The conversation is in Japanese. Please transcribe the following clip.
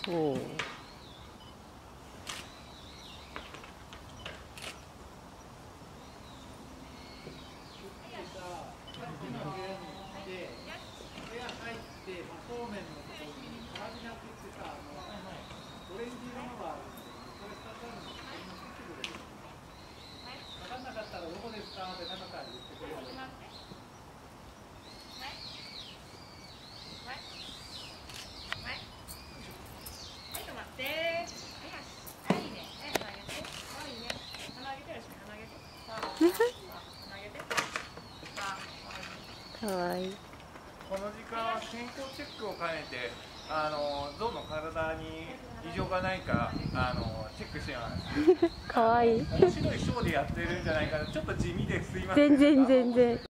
おー。かわいい。 この時間は健康チェックを兼ねて、象の体に異常がないかチェックしてます。 かわいい。 面白いショーでやってるんじゃないかな。ちょっと地味ですいません。 全然。